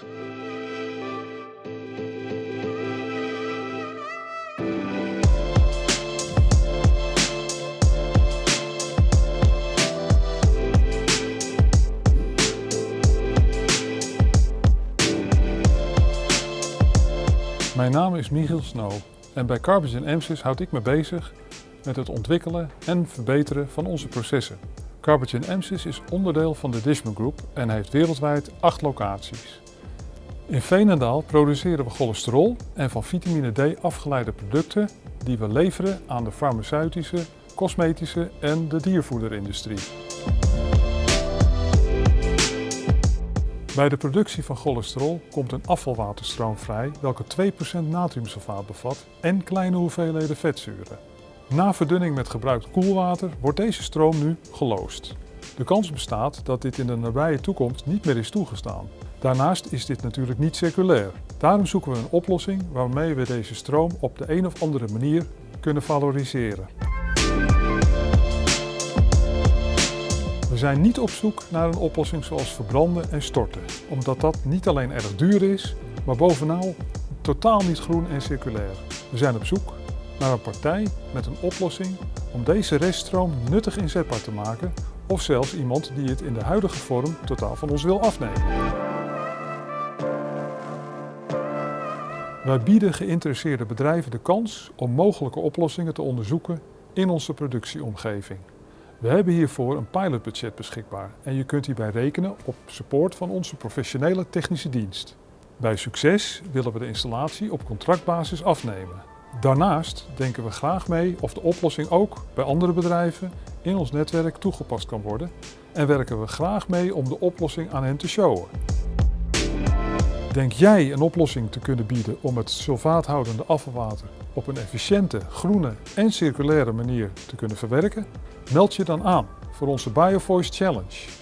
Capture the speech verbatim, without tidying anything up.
Mijn naam is Michiel Snow en bij Carbogen Emsys houd ik me bezig met het ontwikkelen en verbeteren van onze processen. Carbogen Emsys is onderdeel van de Dishman Group en heeft wereldwijd acht locaties. In Veenendaal produceren we cholesterol en van vitamine D afgeleide producten die we leveren aan de farmaceutische, cosmetische en de diervoederindustrie. Bij de productie van cholesterol komt een afvalwaterstroom vrij welke twee procent natriumsulfaat bevat en kleine hoeveelheden vetzuren. Na verdunning met gebruikt koelwater wordt deze stroom nu geloosd. De kans bestaat dat dit in de nabije toekomst niet meer is toegestaan. Daarnaast is dit natuurlijk niet circulair. Daarom zoeken we een oplossing waarmee we deze stroom op de een of andere manier kunnen valoriseren. We zijn niet op zoek naar een oplossing zoals verbranden en storten, omdat dat niet alleen erg duur is, maar bovenal totaal niet groen en circulair. We zijn op zoek naar een partij met een oplossing om deze reststroom nuttig inzetbaar te maken of zelfs iemand die het in de huidige vorm totaal van ons wil afnemen. Wij bieden geïnteresseerde bedrijven de kans om mogelijke oplossingen te onderzoeken in onze productieomgeving. We hebben hiervoor een pilotbudget beschikbaar en je kunt hierbij rekenen op support van onze professionele technische dienst. Bij succes willen we de installatie op contractbasis afnemen. Daarnaast denken we graag mee of de oplossing ook bij andere bedrijven in ons netwerk toegepast kan worden en werken we graag mee om de oplossing aan hen te showen. Denk jij een oplossing te kunnen bieden om het sulfaathoudende afvalwater op een efficiënte, groene en circulaire manier te kunnen verwerken? Meld je dan aan voor onze BioVoice Challenge.